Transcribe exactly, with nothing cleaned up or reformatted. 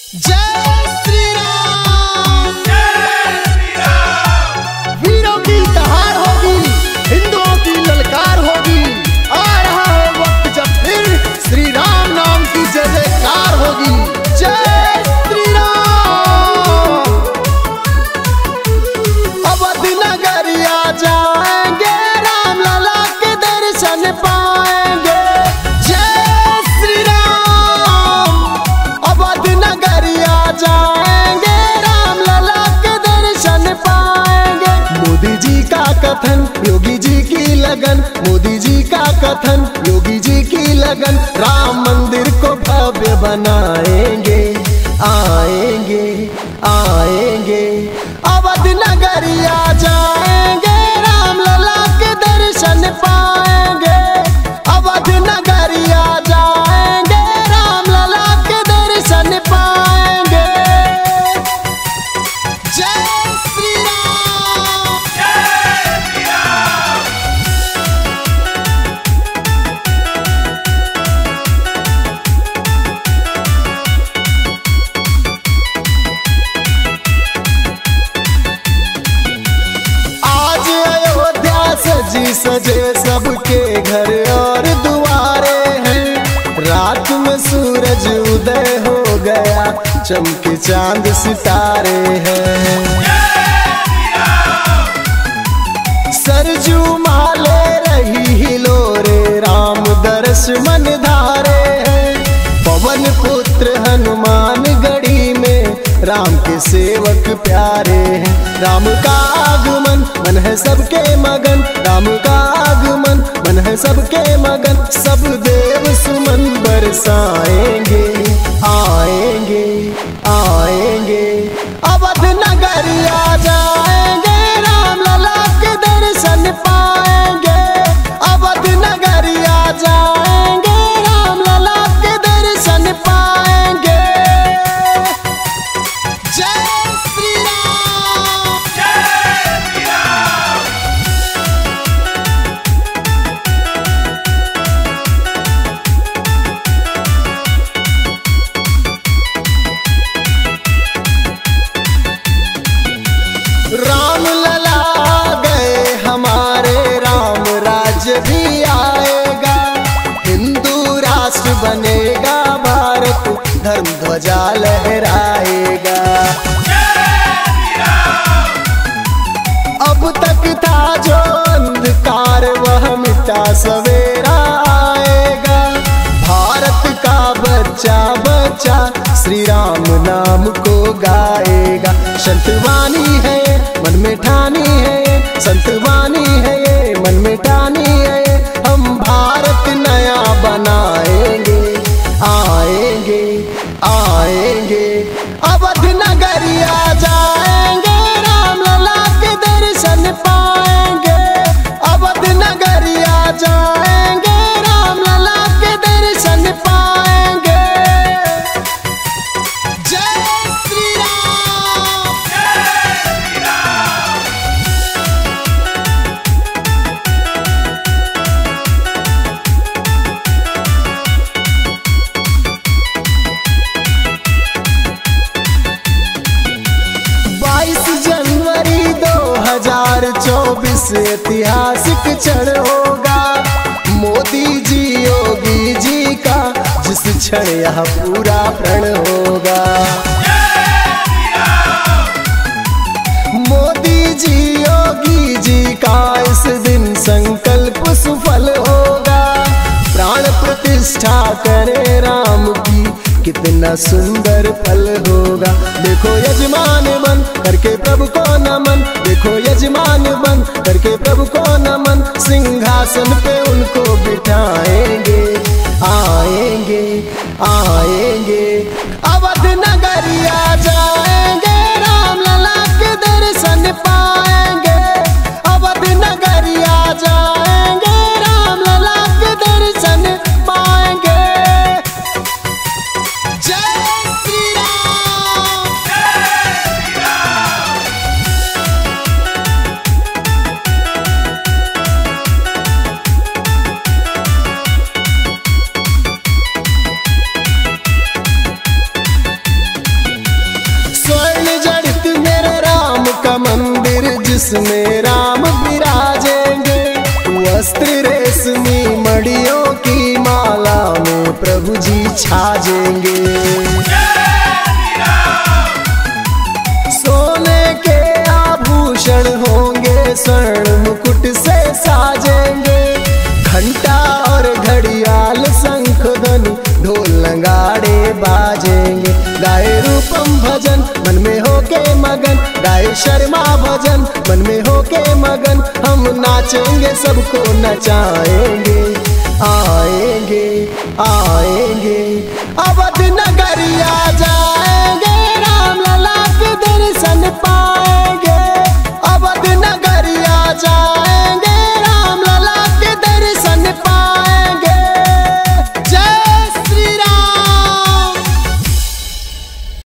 जय श्री राम, जय श्री राम। वीरों की दहाड़ होगी, हिंदुओं की ललकार होगी। आ रहा है वक्त जब फिर श्री राम नाम की जय जयकार होगी। जय श्री राम। अवध नगरिया जाएंगे, राम लला के दर्शन पाएंगे। जय श्री राम। अवध नगरिया जाएंगे, राम लला के दर्शन पाएंगे। मोदी जी का कथन, योगी जी की लगन। मोदी जी का कथन, योगी जी की लगन। राम मंदिर को भव्य बनाएंगे, आएंगे आएंगे। अवध नगरिया जाएंगे, राम लला के दर्शन पाएंगे। अवध नगरिया जाएंगे, राम लला के दर्शन पाएंगे। जय श्री राम, जय श्री राम। आज अयोध्या सजी सजे सबके घर और दुआरे हैं। रात में सूरज उदय हो गया, चमके चांद सितारे हैं। सरजू माले रही हिलोरे, राम दर्श मन धारे हैं। पवन पुत्र हनुमान गढ़ी में, राम के सेवक प्यारे हैं। राम का आगमन मन है सबके मगन, राम का आगमन मन है सबके मगन। सब देव सुमन बरसाएंगे, आएंगे आएंगे। अवध नगरिया जाएंगे, राम लला के दर्शन पाएंगे। अवध नगरिया जाएंगे, राम लला के दर्शन पाएंगे। जय श्री राम, जय श्री राम। राम लला गए हमारे, राम राज्य भी आएगा। हिंदू राष्ट्र बनेगा भारत, धर्म ध्वजा लहराएगा। अब तक था जो अंधकार, वह मिटा सवेरा आएगा। भारत का बच्चा बच्चा श्री राम नाम को गाएगा। संतवानी है मन में ठानी है, संतवानी है ये मन में ठानी है। हम भारत नया बनाएंगे, आएंगे आएंगे। अवध नगरिया जाएंगे, राम लला के दर्शन पाएंगे। अवध नगरिया जाएंगे, राम लला के दर्शन पाएंगे। जय श्री राम, जय श्री राम। बाईस जनवरी दो हजार चौबीस ऐतिहासिक क्षण होगा। मोदी जी योगी जी का जिस क्षण यह पूरा प्रण होगा। मोदी जी योगी जी का इस दिन संकल्प सुफल होगा। प्राण प्रतिष्ठा करे राम की, कितना सुंदर फल होगा। देखो यजमान बन करके प्रभु को नमन, देखो यजमान बन करके प्रभु को नमन। सिंहासन पे उनको बिठाएंगे, आएंगे आएंगे। अवध नगरिया जाएंगे, राम लला के दर्शन पाएंगे। अवध नगरिया जाएंगे, राम लला के दर्शन पाएंगे। जय श्री राम, जय श्री राम। जिसमें राम विराजेंगे, वस्त्र रेशमी मड़ियों की माला में प्रभु जी छाजेंगे। सोने के आभूषण होंगे, स्वर्ण मुकुट से साजेंगे, घंटा और घड़ियाल शंख ध्वनि ढोल नगाड़े बाजेंगे। गाए रूपम भजन मन में होके मगन, गाए शर्मा भजन मन में होके मगन, हम नाचेंगे सबको नचाएंगे, आएंगे आएंगे अवध